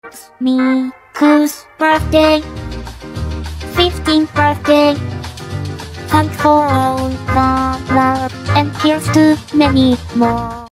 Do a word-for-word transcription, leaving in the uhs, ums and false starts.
me, whose birthday, fifteenth birthday. Thanks for all the love, and here's to many more.